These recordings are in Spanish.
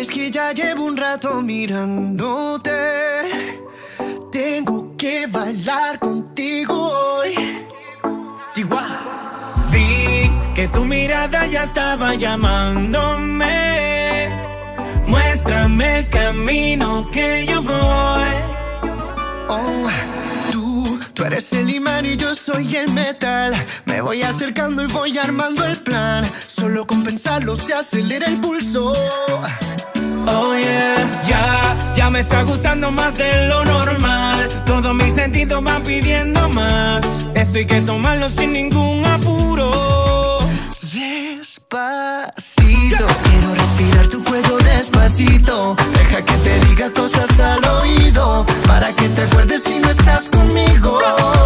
Es que ya llevo un rato mirándote. Tengo que bailar contigo hoy. Chihuahua. Vi que tu mirada ya estaba llamándome. Muéstrame el camino que yo voy. Oh, tú eres el imán y yo soy el metal. Me voy acercando y voy armando el plan. Solo con pensarlo se acelera el pulso. Oh yeah, ya me está gustando más de lo normal. Todos mis sentidos van pidiendo más. Esto hay que tomarlo sin ningún apuro. Despacito, quiero respirar tu cuello despacito. Deja que te diga cosas al oído, para que te acuerdes si no estás conmigo.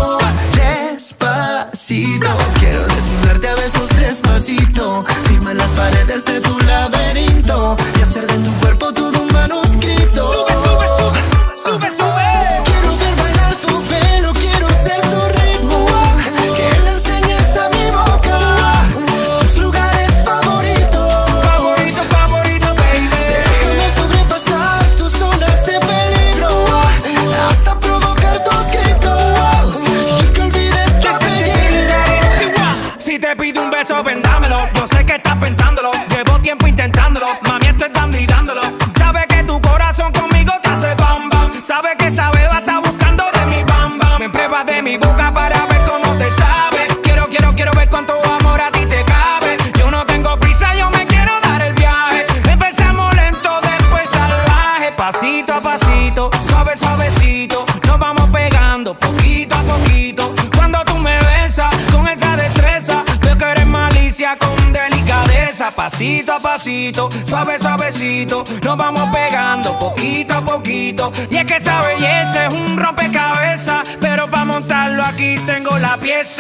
Despacito, quiero desnudarte a besos despacito. Firma las paredes de tu laberinto y hacer de tu cuerpo todo un manuscrito. Sube, sube, sube, sube, sube. Quiero ver bailar tu pelo, quiero ser tu ritmo. Que le enseñes a mi boca tus lugares favoritos. Favorito, favorito, baby. Déjame sobrepasar tus zonas de peligro, hasta provocar tus gritos y que olvides tu apellido. Si te pido un beso, ven dámelo. Yo sé que estás pensándolo, llevo tiempo intentándolo. Mami, esto es dando y dándolo. Sabe que tu corazón conmigo te hace bam bam. Sabe que esa beba está buscando de mi bam bam. Me pruebas de mi boca para ver cómo te sabe. Quiero ver cuánto amor a ti te cabe. Yo no tengo prisa, yo me quiero dar el viaje. Empezamos lento, después salvaje. Pasito a pasito, suave suavecito, nos vamos pegando poquito a poquito. Cuando tú me besas con esa destreza, veo que eres malicia con delicadeza. Pasito a pasito, suave suavecito, nos vamos pegando poquito a poquito. Y es que esa belleza es un rompecabezas, pero para montarlo aquí tengo la pieza.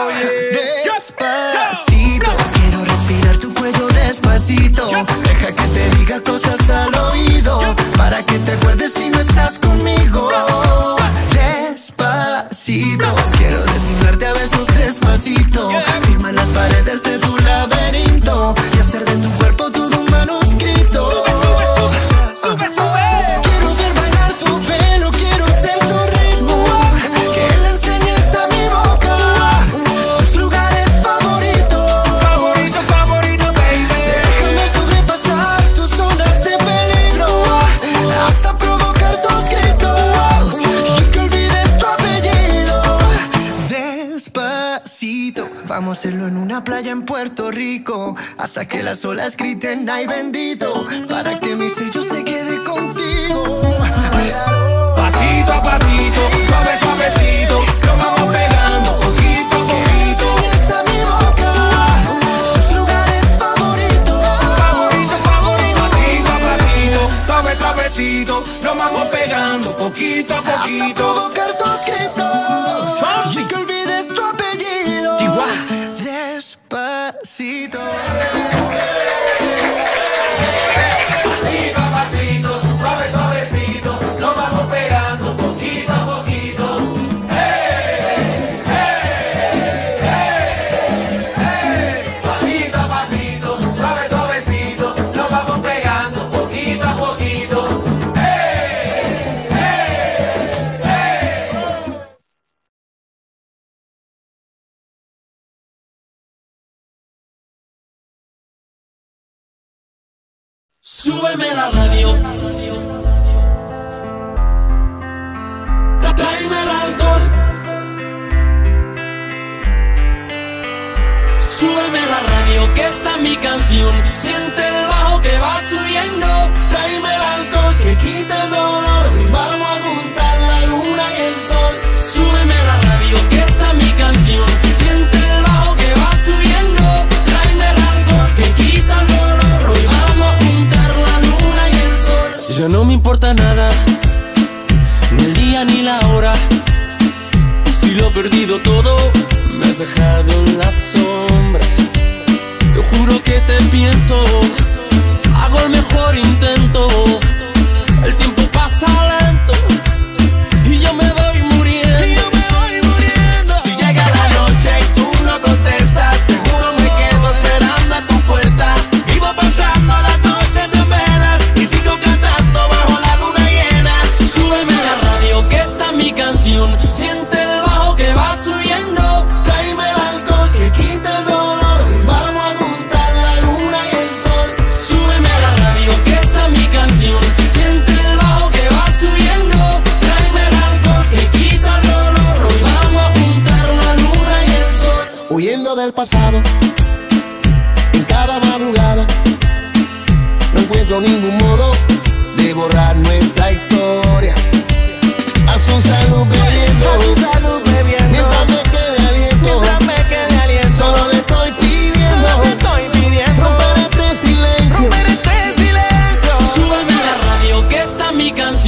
Despacito, quiero respirar tu cuello despacito. Deja que te diga cosas al oído, para que te acuerdes si no estás conmigo. Despacito, quiero desnudarte a besos despacito. Firma las paredes de tu laberinto y hacer de tu cuerpo todo un manuscrito. Sube, sube, sube, sube, sube. Quiero ver bailar tu pelo, quiero ser tu ritmo. Que le enseñes a mi boca tus lugares favoritos. Favorito, favorito, baby. Déjame sobrepasar tus zonas de peligro, hasta provocar tus gritos y que olvides tu apellido. Despacito, vamos a hacerlo en una playa en Puerto Rico, hasta que las olas griten ay bendito, para que mi sello se quede contigo. Pasito a pasito, suave suavecito, nos vamos pegando poquito a poquito. Enseñas a mi boca tus lugares favoritos. Favorito, favorito. Pasito a pasito, suave suavecito, nos vamos pegando poquito a Hasta poquito. provocar tus gritos y que olvides tu apellido. Chihuahua. Despacito. Pasito a pasito, suave suavecito, nos vamos pegando poquito a poquito. Pasito a pasito, suave suavecito, nos vamos pegando poquito a poquito. Súbeme la radio, tráeme el alcohol. Súbeme la radio, que esta es mi canción. Siente el bajo que va subiendo. Tráeme el alcohol que quita el dolor. Y vamos a juntar la luna y el sol. Súbeme la radio, que esta es mi canción. Siente el bajo que va subiendo. Tráeme el alcohol que quita el dolor. Hoy vamos a juntar la luna y el sol. Ya no me importa nada, ni el día ni la hora. Si lo he perdido todo, me has dejado en las sombras. Te juro que te pienso, hago el mejor intento. El tiempo pasa lento y yo me voy muriendo. Si llega la noche y tú no contestas, seguro me quedo esperando a tu puerta. Vivo pasando las noches en velas y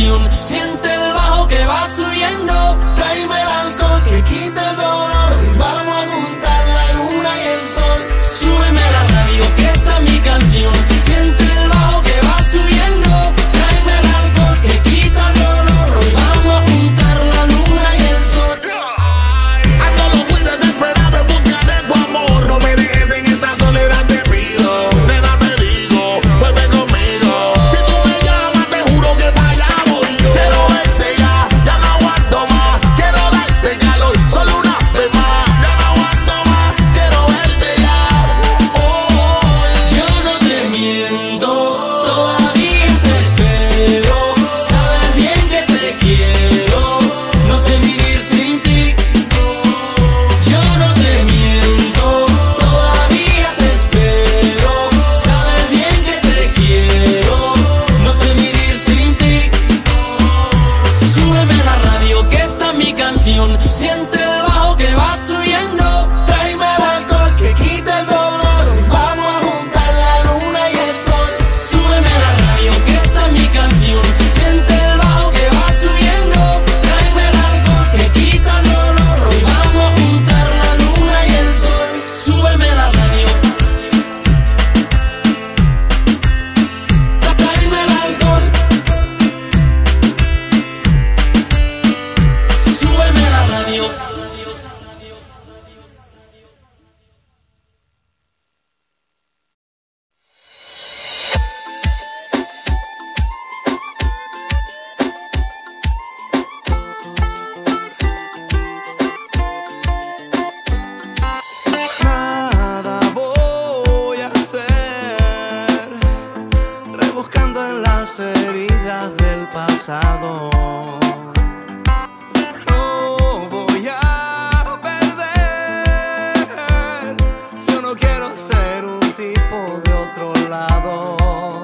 canción. Siente el bajo que va subiendo. Tráeme el alcohol que quita el dolor. Y vamos a juntar la luna y el sol. Súbeme la radio que esta es mi canción. Siente el bajo que va subiendo. Tráeme el alcohol que quita el dolor. Hoy vamos a juntar la luna y el sol. Ando muy desesperado en busca de tu amor. No me dejes en esta soledad, te pido. Nena, te digo, vuelve conmigo. Si tú me llamas, te juro que para allá voy yo. Quiero verte ya, ya no aguanto más. Quiero darte calor, solo una vez más. Ya no aguanto más, quiero verte ya. Yo no te miento, todavía te espero. Sabes bien que te quiero, no sé vivir sin ti. Yo no te miento, todavía te espero. Sabes bien que te quiero, no sé vivir sin ti. Súbeme la radio que esta es mi canción. Siente el bajo que va subiendo. Tráeme el alcohol que quita el dolor. Hoy vamos a juntar la luna y el sol. Súbeme la radio que esta es mi canción. Siente el bajo que va subiendo. Tráeme el alcohol que quita el dolor. Hoy vamos a juntar la luna y el sol. Súbeme la radio. Tráeme el alcohol. Súbeme la radio. Nada voy a hacer, rebuscando en las heridas del pasado. No voy a perder, yo no quiero ser un tipo de otro lado.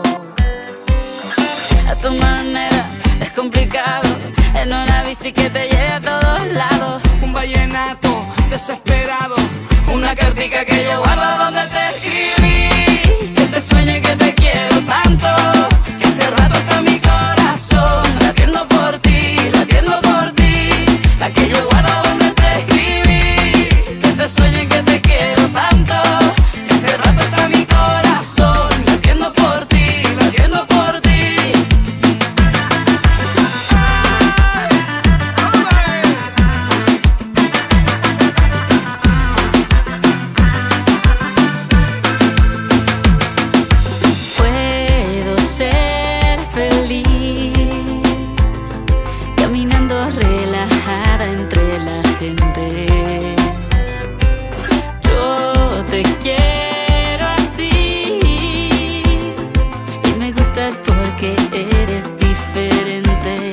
A tu manera es complicado, en una bici que te lleve a todos lados. Un vallenato desesperado, una cartica que yo guardo donde te escribí. Que te sueño y que te quiero tanto, Que hace rato está mi corazón latiendo por ti, latiendo por ti. la que yo guardo donde te escribí. Que te sueño y que te quiero tanto, Que hace rato está mi corazón latiendo por ti, latiendo por ti. Puedo ser feliz caminando relajada entre la gente. Yo te quiero así y me gustas porque eres diferente.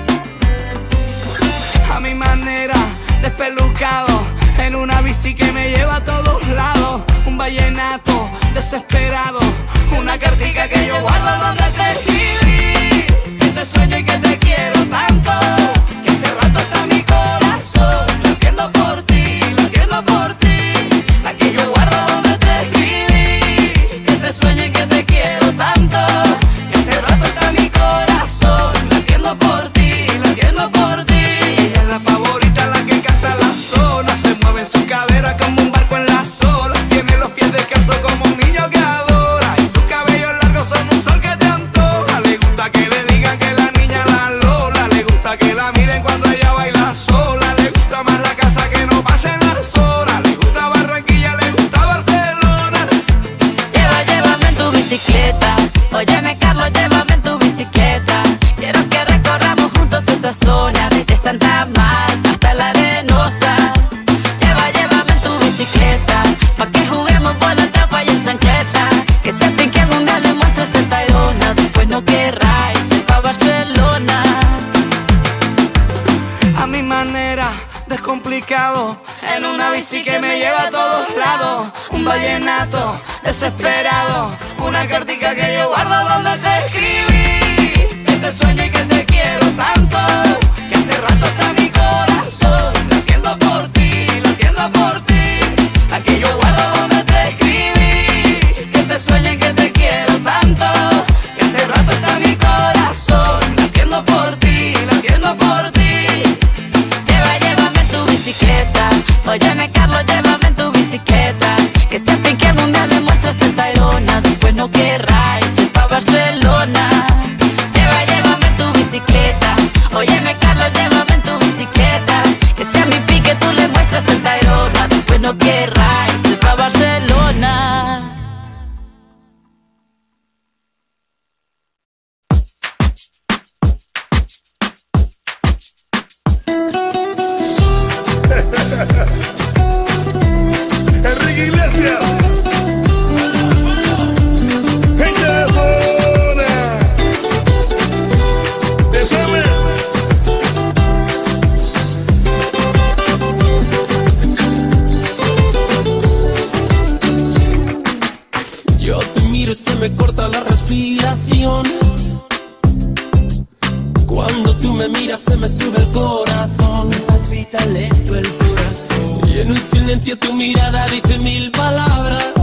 A mi manera, despelucado, en una bici que me lleva a todos lados. Un vallenato desesperado, una cartica que yo guardo donde te escribí. Que te sueño y que te quiero tanto, que hace rato está mi corazón latiendo por ti, latiendo por ti. La que yo guardo donde te escribí. Que te sueño y que te quiero tanto, Que hace rato está mi corazón latiendo por ti, latiendo por ti. Ella es la favorita, la que canta la zona. Se mueve en su cadera como un barco en las olas. Tiene los pies descalzos como un niño que adora. Y sus cabellos largos son un sol que te antoja. Le gusta que le digan que la niña la Lola. Le gusta que la miren cuando ella baila sola. Le gusta más la casa que no pasen las horas. Le gusta Barranquilla, le gusta Barcelona. Llévame en tu bicicleta. Óyeme, Carlos, llévame en tu bicicleta. Quiero que recorramos juntos esa zona, desde Santa Marta hasta la Arenosa. Llévame en tu bicicleta, pa' que juguemos por la tapa y en chancleta. Que sienten que algún día le muestres el Tayrona, después no querráis ir pa' Barcelona. A mi manera, descomplicado, en una bici que me lleva a todos lados. Un vallenato desesperado, una cartica que yo guardo donde te escribí. Que te sueño y que te quiero tanto, que hace rato está mi corazón latiendo por ti, latiendo por ti. La que yo guardo donde te escribí. Que te sueño y que te quiero tanto, que hace rato está mi corazón latiendo por ti. Óyeme, Carlos, llévame en tu bicicleta, que sea mi pique, tú le muestras el Tayrona. Después no querrás irse pa' Barcelona. Enrique Iglesias, gente de zona, decime. Yo te miro y se me corta la respiración. Cuando tú me miras se me sube el corazón. Palpita lento el corazón. Y en un silencio tu mirada dice 1000 palabras.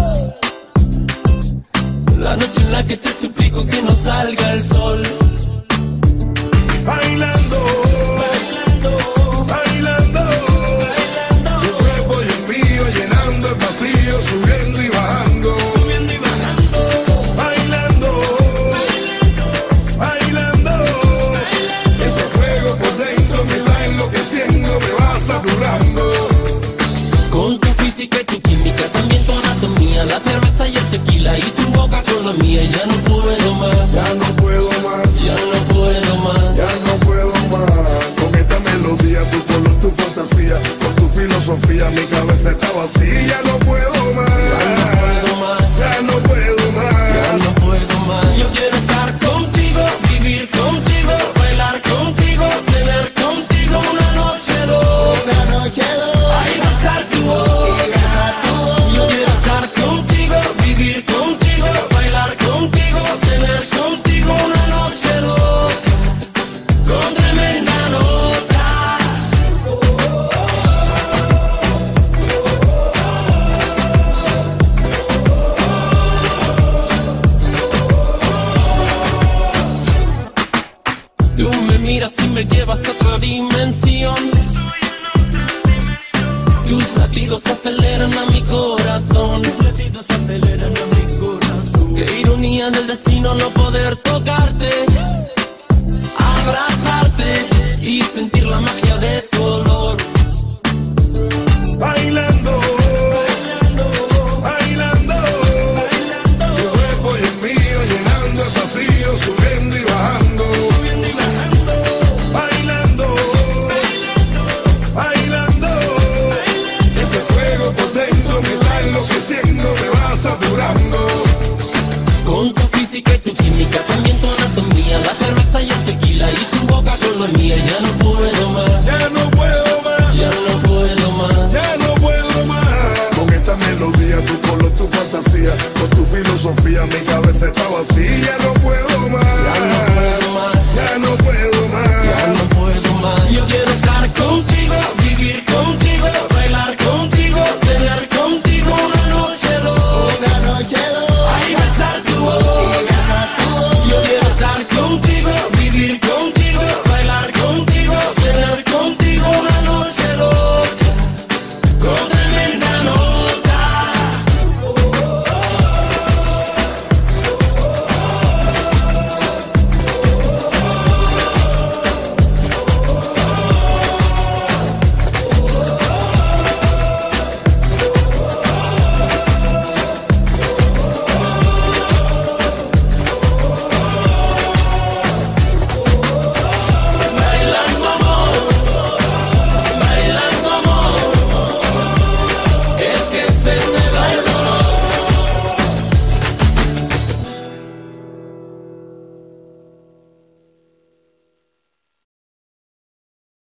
La noche en la que te suplico que no salga el sol. Bailando, bailando, bailando, bailando. Tu cuerpo y el mío llenando el vacío, subiendo y bajando. Subiendo y bajando. Bailando, bailando, bailando, bailando. Ese fuego por dentro me va enloqueciendo, me va saturando. Con tu física y tu química, también tu anatomía, la cerveza y el tequila y tu boca con la mía. Ya no puedo más, Ya no puedo más, ya no puedo más. ya no puedo más. Con esta melodía, tu color, tu fantasía, con tu filosofía, mi cabeza está vacía. Ya no puedo más, Ya no puedo más, ya no puedo ya más. no puedo más. Yo quiero estar contigo, vivir contigo, bailar contigo, tener contigo una noche loca. Ay, besar tu boca. Yo quiero estar contigo, vivir contigo, bailar contigo, tener contigo una noche loca. Con tremenda nota. Tú me miras y me llevas a otra dimensión. Tus latidos aceleran a mi corazón. Tus latidos aceleran a mi corazón. Qué ironía del destino no poder tocarte, abrazarte y sentir la magia de tu olor. Bailando, bailando, bailando, tu cuerpo y el mío llenando el vacío, subiendo y bajando. Subiendo y bajando. Bailando, bailando, bailando, ese fuego por dentro me va enloqueciendo, me va saturando. Con tu física y tu química, también tu anatomía, la cerveza y el tequila y tu boca con la mía. Ya no puedo más, Ya no puedo más, ya no puedo más. ya no puedo más. Con esta melodía, tu color, tu fantasía, con tu filosofía, mi cabeza está vacía. Ya no